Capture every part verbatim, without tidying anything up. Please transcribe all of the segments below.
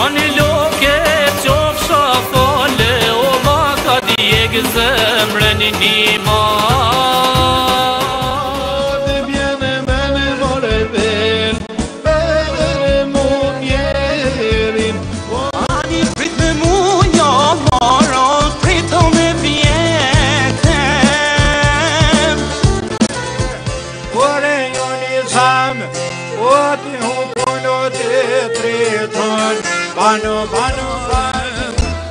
Jani loke qofsha fale o ma ka djeg zemrën një ma. Dhe bjene me në more ven, edhe mu njerin. Ani prit me mu një moros, prito me vjetem. Kore jo një zamë, o ti hupon o ti triton, bano, bano, bano.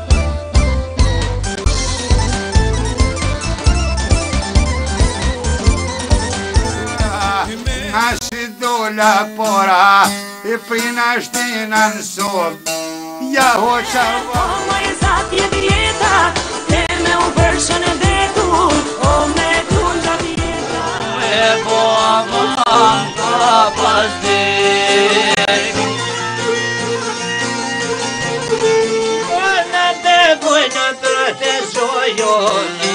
Nga si dola pora, i prina shtina në sob, ja hoqa va. O ma e zatje vjeta, te me u vërshën e detur, o me kunja vjeta. E po aman ka pas dek. Në te bojnë të të shojon